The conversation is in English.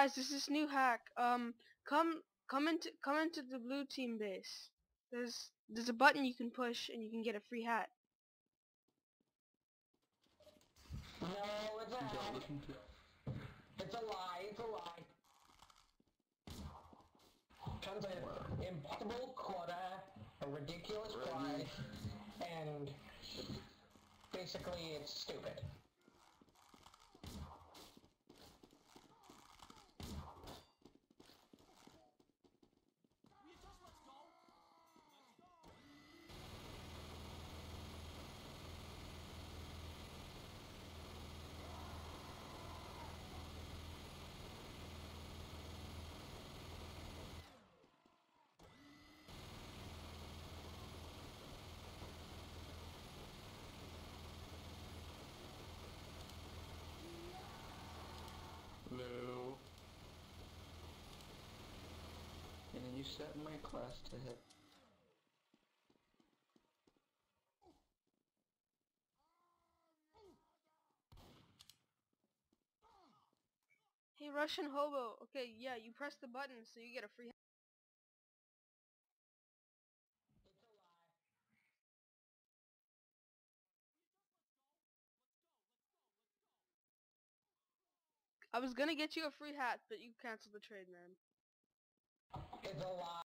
guys, this is new hack. Come into the blue team base. There's a button you can push and you can get a free hat. No, it's a hack. It's a lie. It's a lie. Comes with impossible quota, a ridiculous price, and basically it's stupid. Hello. And then you set my class to hit. Hey, Russian hobo. Okay, yeah, you press the button so you get a free hat. It's a lie. I was gonna get you a free hat, but you canceled the trade, man. It's a lie.